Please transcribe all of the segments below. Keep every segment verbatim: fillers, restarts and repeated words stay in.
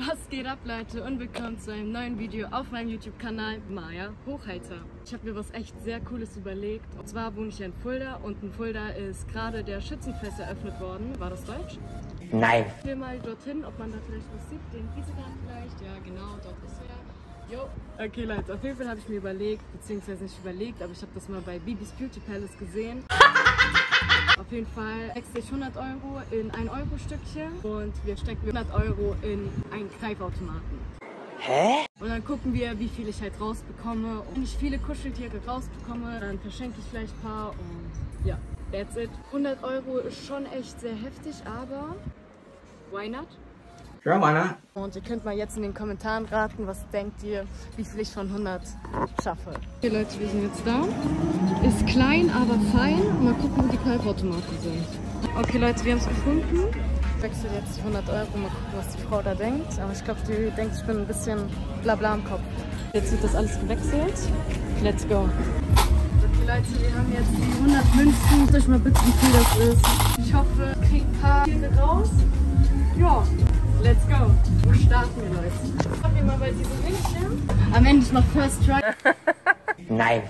Was geht ab, Leute, und willkommen zu einem neuen Video auf meinem YouTube-Kanal Maya Hochhalter. Ich habe mir was echt sehr Cooles überlegt. Und zwar wohne ich ja in Fulda und in Fulda ist gerade der Schützenfest eröffnet worden. War das Deutsch? Nein. Ich will mal dorthin, ob man da vielleicht was sieht. Den Riesenrad vielleicht. Ja, genau, dort ist er. Jo. Okay, Leute, auf jeden Fall habe ich mir überlegt, beziehungsweise nicht überlegt, aber ich habe das mal bei Bibis Beauty Palace gesehen. Auf jeden Fall wechsle ich hundert Euro in ein Euro Stückchen und wir stecken hundert Euro in einen Greifautomaten. Hä? Und dann gucken wir, wie viel ich halt rausbekomme. Und wenn ich viele Kuscheltiere rausbekomme, dann verschenke ich vielleicht ein paar und ja, that's it. hundert Euro ist schon echt sehr heftig, aber why not? Ja, meiner. Und ihr könnt mal jetzt in den Kommentaren raten, was denkt ihr, wie viel ich von hundert schaffe. Okay Leute, wir sind jetzt da. Ist klein, aber fein. Mal gucken, wo die Greifautomaten sind. Okay Leute, wir haben es gefunden. Ich wechsle jetzt die hundert Euro, mal gucken, was die Frau da denkt. Aber ich glaube, die denkt, ich bin ein bisschen blabla im Kopf. Jetzt wird das alles gewechselt. Let's go. Okay Leute, wir haben jetzt die hundert Münzen. Sag euch mal bitte, wie viel das ist. Ich hoffe, ich kriege ein paar Tiere raus. Ja. Let's go. Wo starten wir, Leute? Schauen wir mal bei diesem Männchen. Am Ende ist noch First Try. Nein.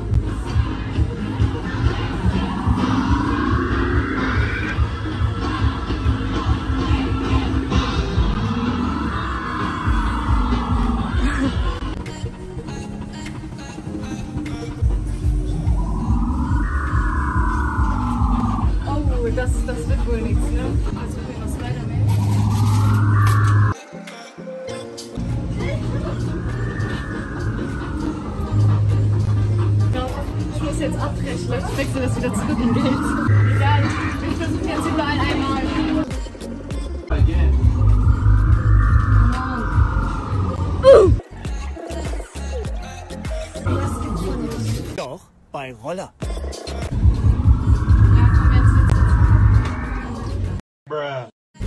Oh, das, das wird wohl nichts, ne? Das wird was Spider-Man. Jetzt abbrechen, Leute, ich wechsle das wieder zurück in Geld. Egal, ich versuche jetzt überall einmal. Uh. Das gibt's schon nicht. Doch, bei Roller. Ja, komm jetzt. Bruh.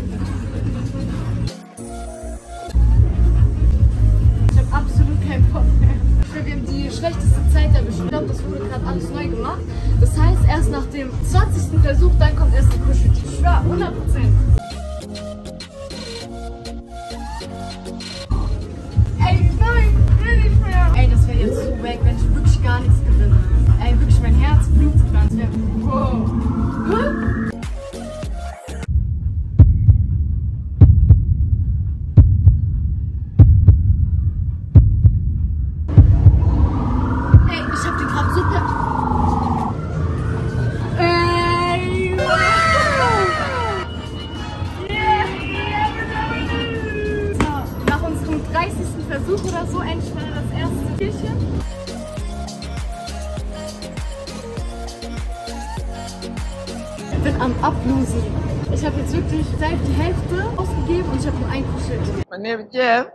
Ich hab absolut keinen Bock mehr. Wir haben die schlechteste Zeit erwischt. Ich glaube, das wurde gerade alles neu gemacht. Das heißt, erst nach dem zwanzigsten Versuch, dann kommt erst ein Kuscheltier. Ich schwör, hundert Prozent. Ey, nein, will nicht mehr. Ey, das wäre jetzt so weg, wenn ich wirklich gar nichts gewinne. Ey, wirklich, mein Herz blutet dann. Das wäre, wow. Huh? Versuch oder so, endlich mal das erste Tierchen. Ich bin am Ablosen. Ich habe jetzt wirklich seit die Hälfte ausgegeben und ich habe nur ein Kuscheltier. Mein Name ist Jeff.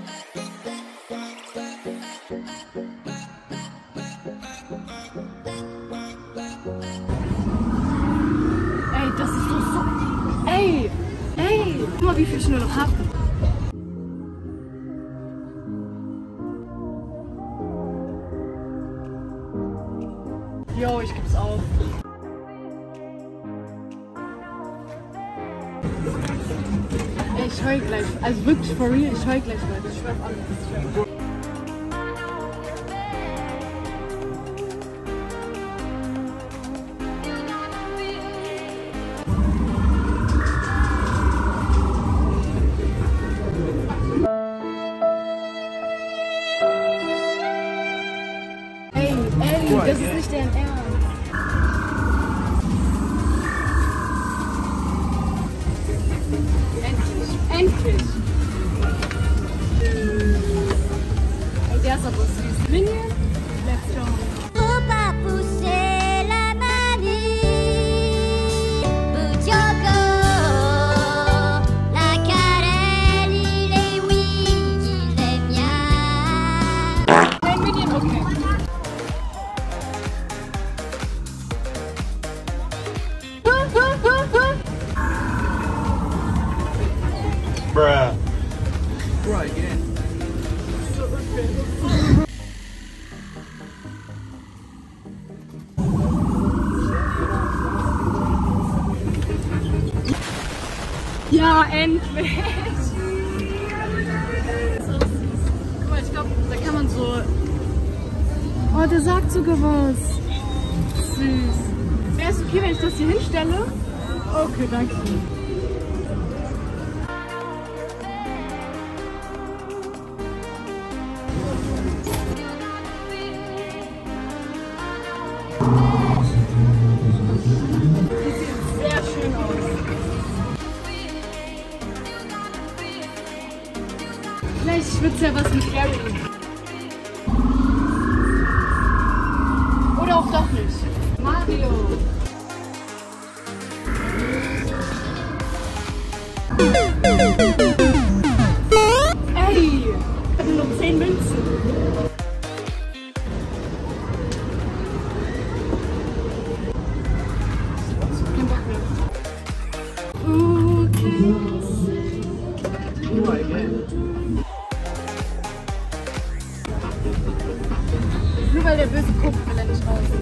Ey, das ist doch so... Ey, ey, guck mal, wie viel ich nur noch habe. Jo, ich geb's auf. Ey, ich heul gleich. Also wirklich for real, ich heul gleich, Leute. Ich schwör auf alles. Ey, ey, das ist nicht deren Ernst. Endlich! Ey, der ist aber süß. Minion, let's go. Nein, Minion, okay. Bruh. Bruh, again. So unfair. Ja, endlich! Oh, der sagt sogar was. Süß. Wäre es okay, wenn ich das hier hinstelle? Okay, danke. Das sieht sehr schön aus. Vielleicht wird es ja was mit Gary. Oder auch doch nicht. Mario. Ey, ich habe nur zehn Münzen. Kein Bock mehr. Okay. Nur weil der Böse guckt, will er nicht raus.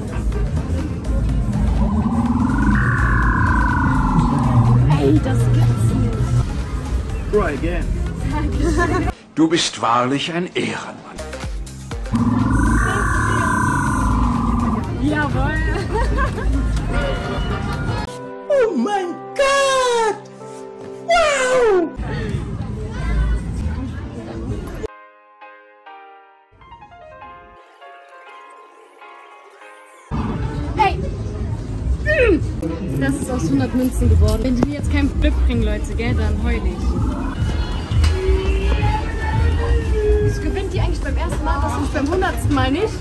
Ey, das gibt's nicht. Try again. Du bist wahrlich ein Ehrenmann. Jawohl. Oh mein Gott! Wow! Hey! Das ist aus hundert Münzen geworden. Wenn die mir jetzt kein Glück bringen, Leute, gell, dann heul ich. Wieso gewinnt die eigentlich beim ersten Mal, was nicht beim hundertsten Mal nicht?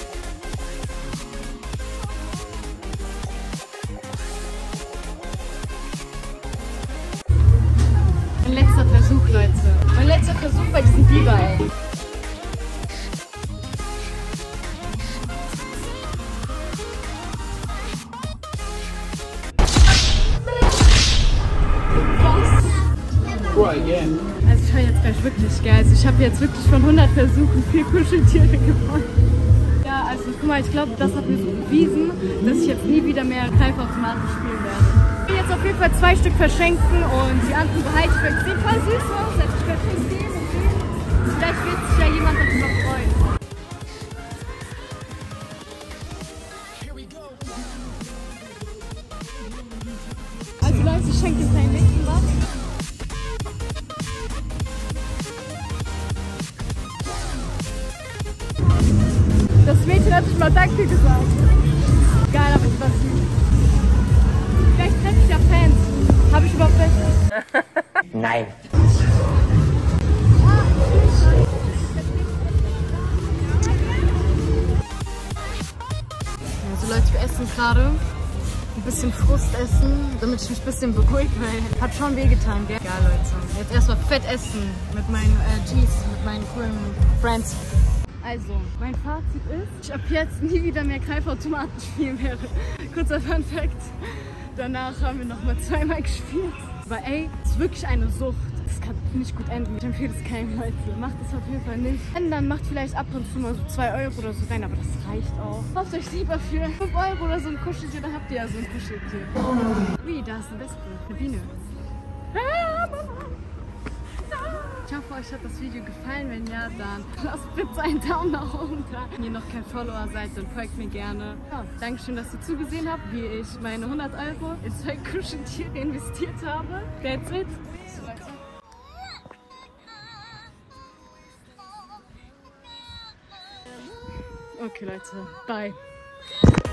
Mein letzter Versuch, Leute. Mein letzter Versuch bei diesem Biber, ey. Try again. Also ich höre jetzt gleich wirklich, gell. Also ich habe jetzt wirklich von hundert Versuchen vier Kuscheltiere gewonnen. Ja, also guck mal, ich glaube, das hat mir so bewiesen, dass ich jetzt nie wieder mehr Greifautomaten spielen werde. Ich will jetzt auf jeden Fall zwei Stück verschenken und die anderen behalte ich, weil sie sehen voll süß aus. Also ich werde es geben und geben. Vielleicht wird sich ja jemand darüber freuen. Also Leute, ich schenke jetzt einen nächsten was. Das Mädchen hat sich mal Danke gesagt. Geil, aber ich war süß. Vielleicht treffe ich ja Fans. Habe ich überhaupt welche? Nein. Also Leute, wir essen gerade ein bisschen Frust essen, damit ich mich ein bisschen beruhige, weil hat schon wehgetan, gell? Ja, Leute. Jetzt erstmal fett essen mit meinen äh, Gs, mit meinen coolen Friends. Also, mein Fazit ist, ich ab jetzt nie wieder mehr Greifautomaten spielen werde. Kurzer Fun Fact. Danach haben wir noch mal zweimal gespielt. Aber ey, es ist wirklich eine Sucht. Das kann nicht gut enden. Ich empfehle es keinem, Leute. Macht es auf jeden Fall nicht. Wenn, dann macht vielleicht ab und zu mal so zwei Euro oder so rein, aber das reicht auch. Kauft euch lieber für fünf Euro oder so ein Kuscheltier, dann habt ihr ja so ein Kuscheltier. Wie, da ist ein Wespe, eine Biene. Ah, Mama. Ich hoffe, euch hat das Video gefallen. Wenn ja, dann lasst bitte einen Daumen nach oben da. Wenn ihr noch kein Follower seid, dann folgt mir gerne. Ja, Dankeschön, dass ihr zugesehen habt, wie ich meine hundert Euro in zwei Kuscheltiere investiert habe. That's it. Okay, Leute. Bye.